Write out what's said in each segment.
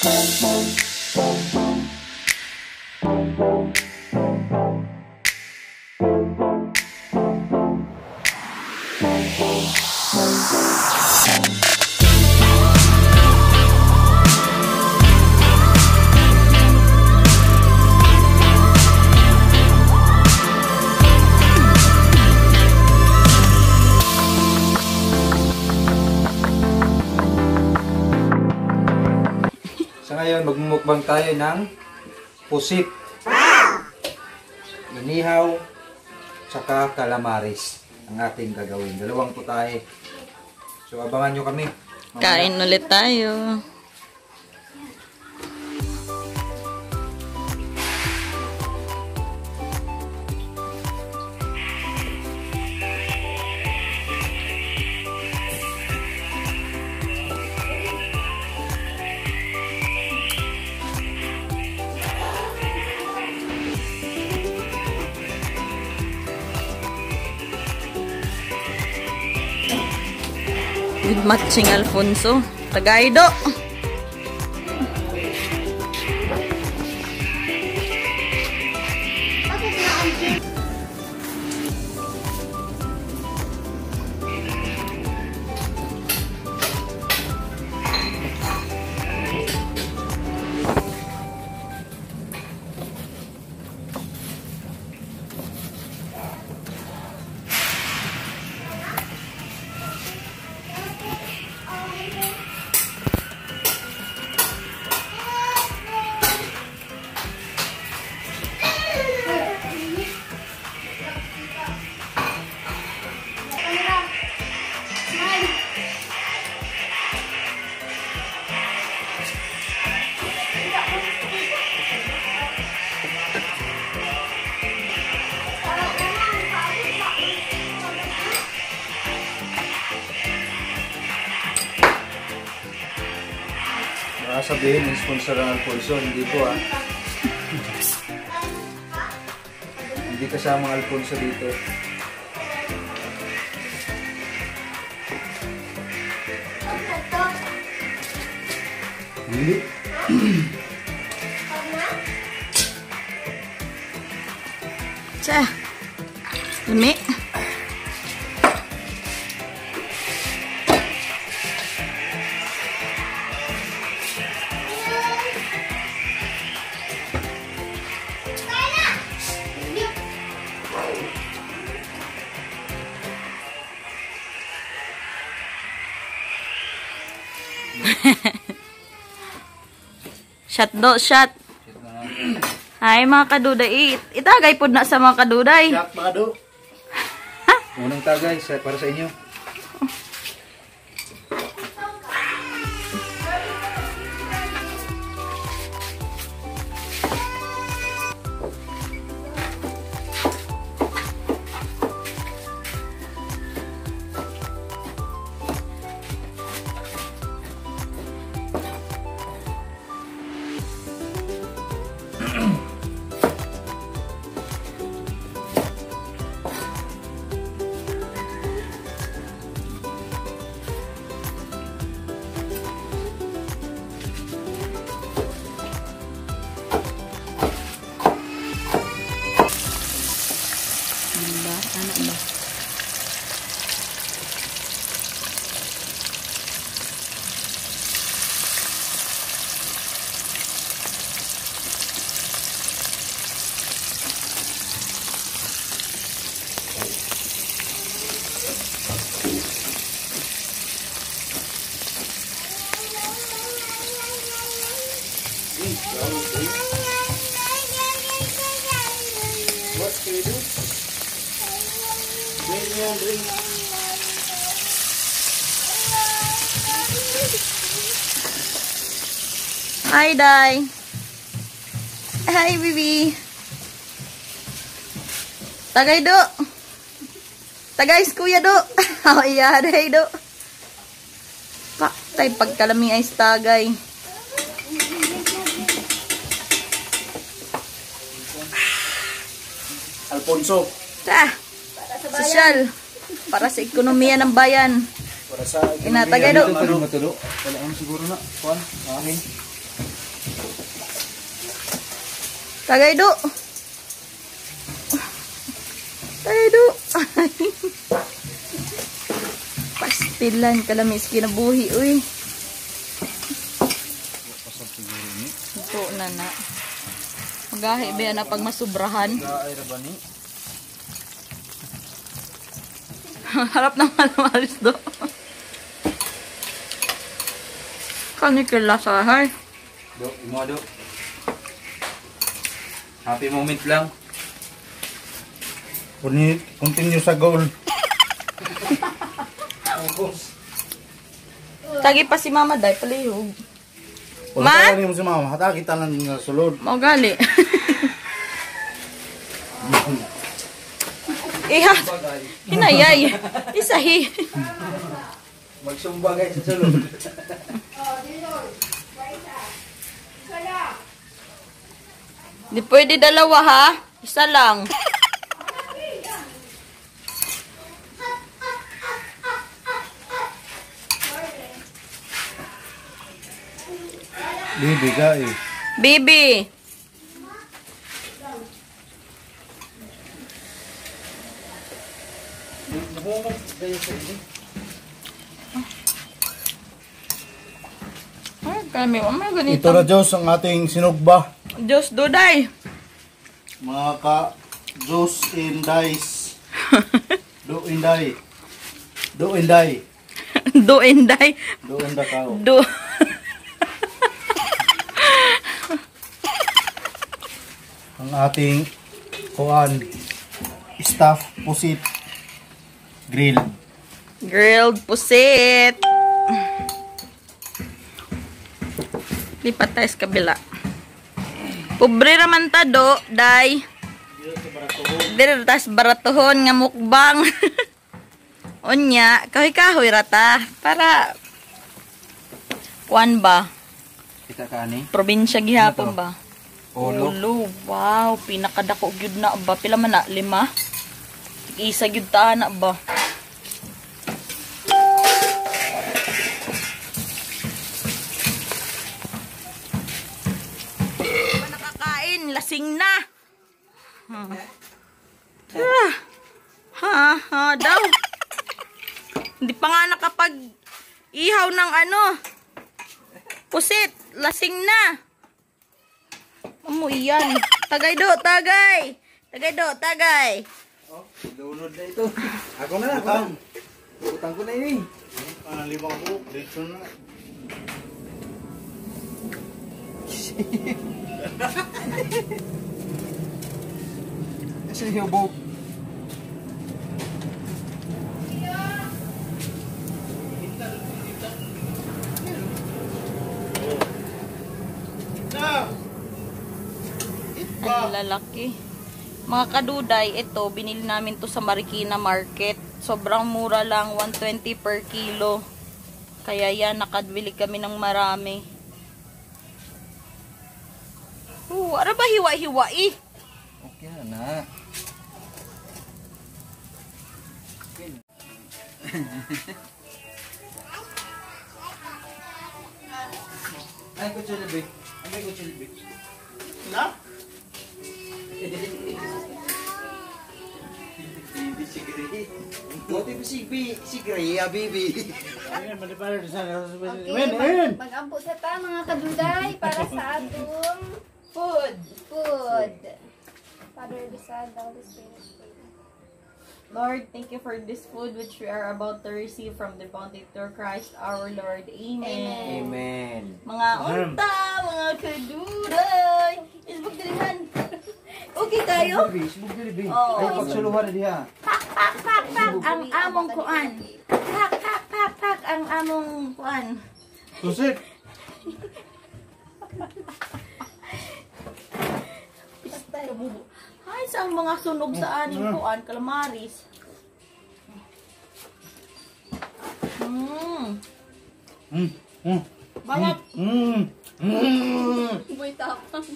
Ngayon magmumukbang tayo ng pusit, inihaw, tsaka calamares ang ating gagawin. Dalawang putahe. So abangan nyo kami. Kain ulit tayo. With matching Alfonso. Tagaido. Sabihin, sponsor ng Alfonso, hindi po hindi kasama ang Alfonso dito. Hindi. Sa. Lumi. Shot do, shot. Hi mga kaduday. Itagay po na sa mga kaduday. Shot mga do. Unang tagay para sa inyo. Hi, Day. Hi, Bibi. Tagay do. Tagay kuya do. Oh, iya, day do. Tay pagkalami ay tagay. Alfonso. Sosyal. Para sa ekonomiya ng bayan. Para sa inatagay do. Wala siguro na. Kuan, amin. Tagay do. Tagay do. Pastilan kalamis kinabuhi uy. Ito na na. Magahi ba na pag masubrahan? Harap ng malamalis do. Kanikila sa hay. Do, imo do. Happy moment lang. Continue sa goal. Tagi pa si Mama day palihog. Wala ka mo si mama. Hata kita lang nga sulod. Mau gali. Iha. Hinayay. Isahi. Magsumba guys sa sulod. Di pwede dalawa ha. Isa lang. Bibi ka eh. Bibi. Ay, kami. Ano ganito? Ito na Diyos ang ating sinugba. Diyos duday. Mga ka Diyos in dice. Do in die. Do in die. Do enday. Do in the cow. Do. Ang ating kuan staff pusit grill. Grilled pusit. Lipat tayo sa kabila. Pobre raman ta do, day. Dire tas baratuhon nga mukbang. Onya, kahoy-kahoy rata para kuan ba? Kita ka ni. Probinsya gihapon ba? Ulo. Ulo. Wow, pinakadako gyud na ba? Pila man na? 5? Isa gyud ta na ba? Nakakain, lasing na. Ha daw. Hindi pa nga nakapag ihaw ng ano. Pusit, lasing na. Amoy yan. Tagay do, tagay. Tagay do, tagay. Oh, lulod na ito. Ako na, ako na. Utang ko na yun. Limang buhok dito na. Kasi yung buhok. Ang lalaki. Mga kaduday, ito, binili namin to sa Marikina Market. Sobrang mura lang, 120 per kilo. Kaya yan, nakabili kami ng marami. Ano ba hiwa-hiwa eh? Okay na. Ay, kutsilibi. Ay, kutsilibi. Na? Bibi si Gray. Buti ba si Gray, Bibi? Ayun, malipala sa Okay, mag-ampo sa ta mga kaduday para sa atong food. Father, the Son, the Holy Spirit. Lord, thank you for this food which we are about to receive from the bounty through Christ our Lord. Amen. Amen. Mga unta, mga kaduday. Isbog dilihan. Okay kayo? Subog dili, Oo. Ay, pagsuluhan na diha. Pak, ang among kuan. Pak, ang among kuan. Pusit. Ay, sa mga sunog sa aning kuan, calamaris. Balat. Boy, tapang.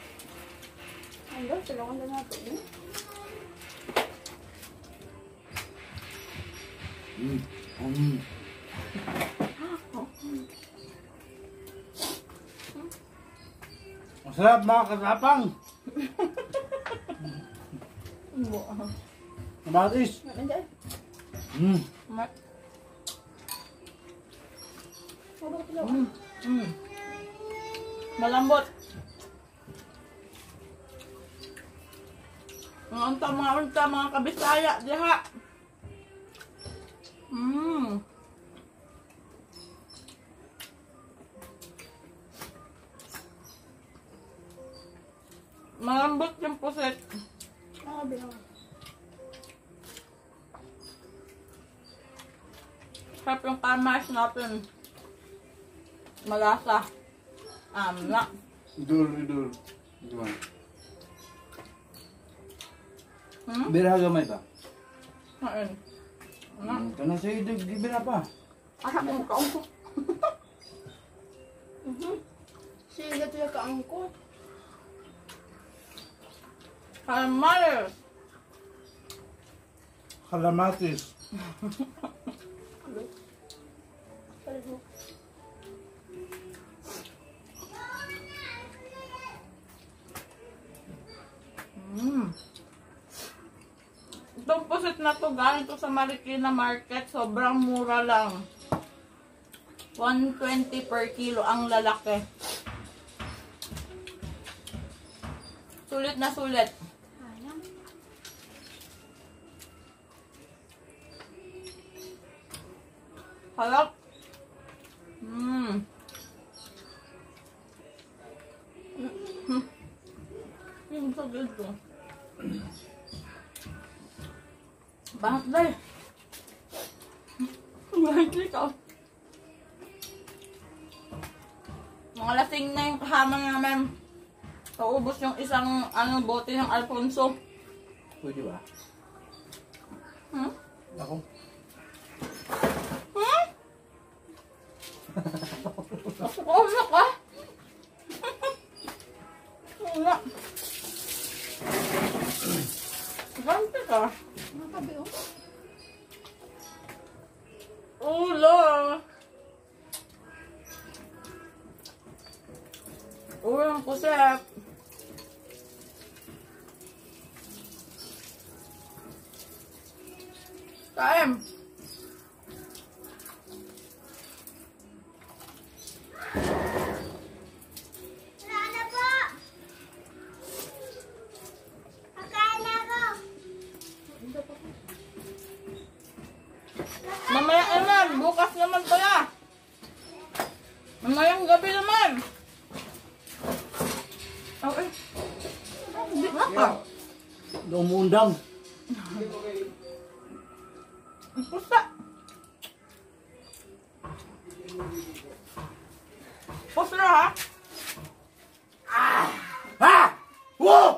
Ano, tulungan na natin. Masarap mga katapang. Kamatis. Nandiyan. Malambot. Mga unta, mga kabisaya, diha. Malambot yung puset. Sarap yung kamash natin. Malasa. Na. Idul. Gimana? Bira gamay ba? Kain. Kana sa idig, bira pa. Asa mo kaungko. Sige, ito yung kaangkot. Kalamares. Kalamatis. Itong pusit na to, galing to sa Marikina Market. Sobrang mura lang. 120 per kilo ang lalaki. Sulit na sulit. Harap. Yung sagad ko. Bakit dahil? Bakit ka? Mga lasing na yung kasama namin. Paubos yung isang bote ng Alfonso. Pwede ba? Ako. Wala ka? Wala. Ganti ka. Makabi, oh. Ulo. Ulo ang kusep. Time. Mamaya naman, bukas naman pala. Mamayang gabi naman. Okay. Hindi na ka. Umundang. Pusta. Pusta ha? Wow!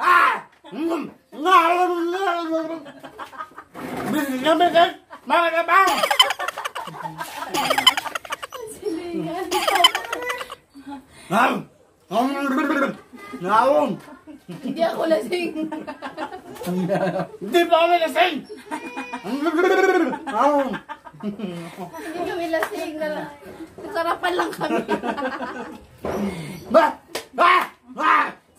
Mga kabang! Naon! Hindi ako lasing. Hindi pa kami lasing! Naon! Hindi kami lasing. Nasarapan lang kami. Ba! Ba! Ba!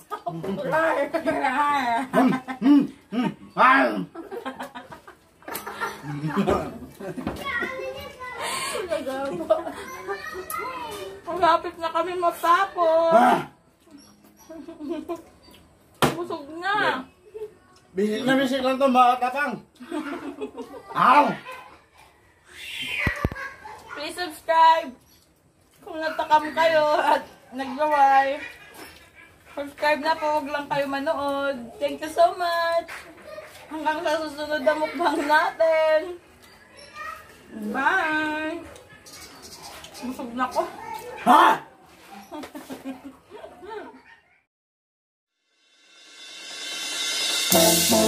Malapit na kami matapos. Busog na. Bisik na bisik lang ito mga kapang. Aw! Please subscribe kung natakam kayo at nag-gaway. Subscribe na po, huwag lang kayo manood. Thank you so much. Hanggang sa susunod na mukbang natin. Bye! Busog na ko. Ha?